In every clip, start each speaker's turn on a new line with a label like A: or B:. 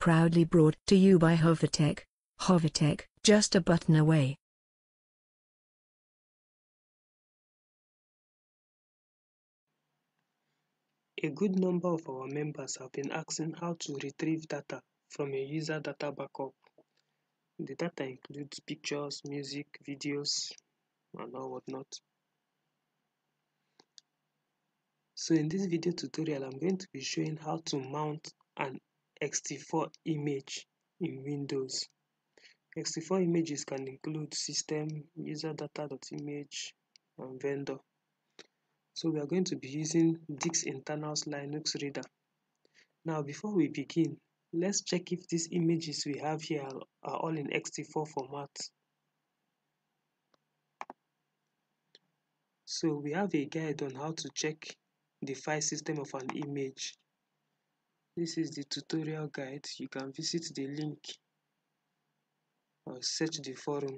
A: proudly brought to you by Hovertech. Hovertech, just a button away.
B: A good number of our members have been asking how to retrieve data from a user data backup. The data includes pictures, music, videos, and all whatnot. So in this video tutorial, I'm going to be showing how to mount an ext4 image in Windows. ext4 images can include system, user data.image, and vendor. So we are going to be using Disk Internals Linux Reader. Now before we begin, let's check if these images we have here are all in ext4 format. So we have a guide on how to check the file system of an image. This is the tutorial guide. You can visit the link or search the forum.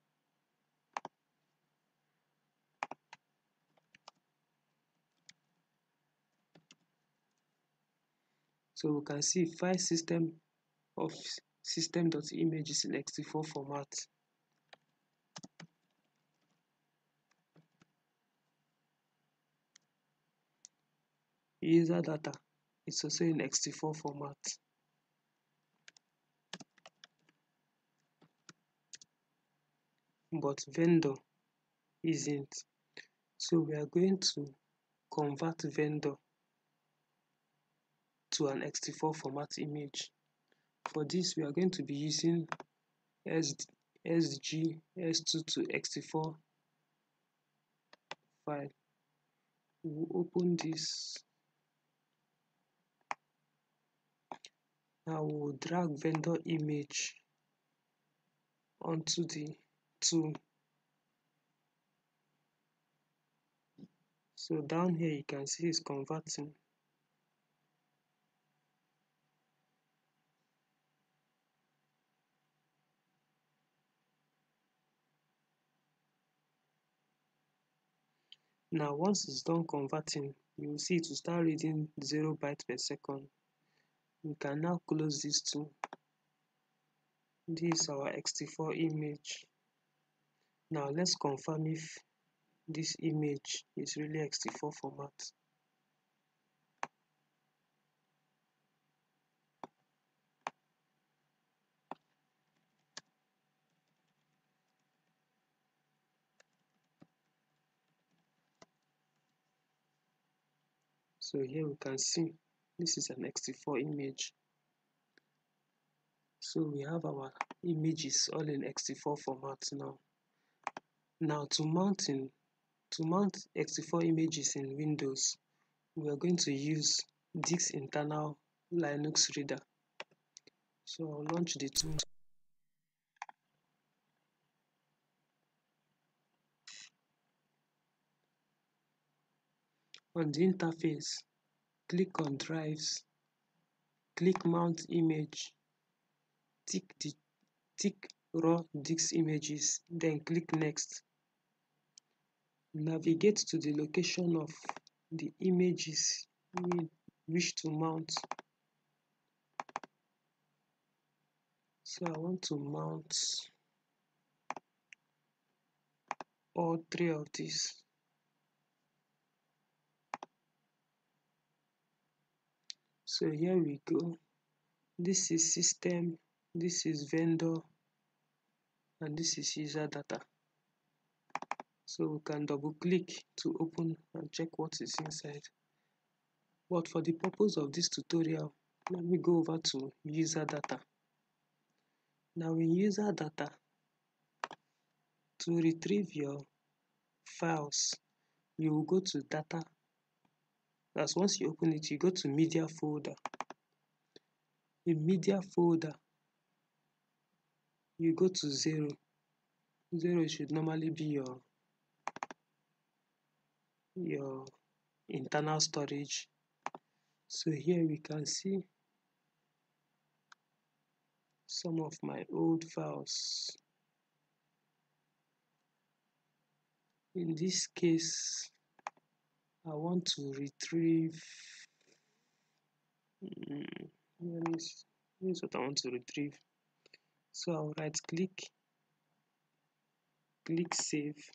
B: So we can see file system of system.image is in ext4 format. User data is also in ext4 format. But vendor isn't. So we are going to convert vendor to an ext4 format image. For this, we are going to be using SG S2 to ext4 file. We'll open this. Now we'll drag vendor image onto the tool. So down here you can see it's converting. Now once it's done converting, you will see it will start reading 0 bytes per second. We can now close this tool. This is our ext4 image. Now let's confirm if this image is really ext4 format. So here we can see this is an ext4 image. So we have our images all in ext4 format now. Now to mount ext4 images in Windows, we are going to use Disk Internal Linux Reader. So I'll launch the tool. On the interface, click on Drives, click Mount Image, tick Raw Disk Images, then click Next. Navigate to the location of the images you wish to mount. So I want to mount all 3 of these. So here we go. This is system, this is vendor, and this is user data. So we can double click to open and check what is inside. But for the purpose of this tutorial, let me go over to user data. Now in user data, to retrieve your files, you will go to data. As once you open it, you go to media folder. In media folder, you go to 0. 0 should normally be your internal storage. So here we can see some of my old files. In this case, I want to retrieve This is what I want to retrieve. So I'll right click, click save,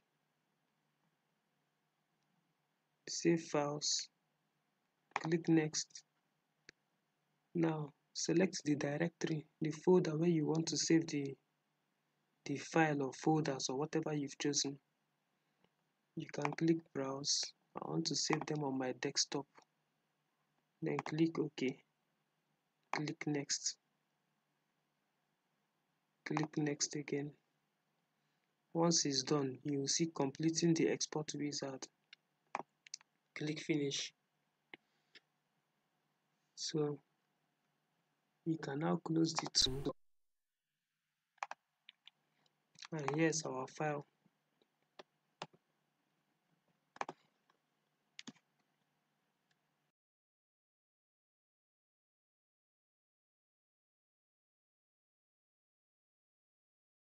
B: save files, click next. Now select the directory, the folder where you want to save the file or folders or whatever you've chosen. You can click browse. I want to save them on my desktop. Then click OK. Click next. Click next again. Once it's done, you will see completing the export wizard. Click finish. So you can now close the tool. And here's our file.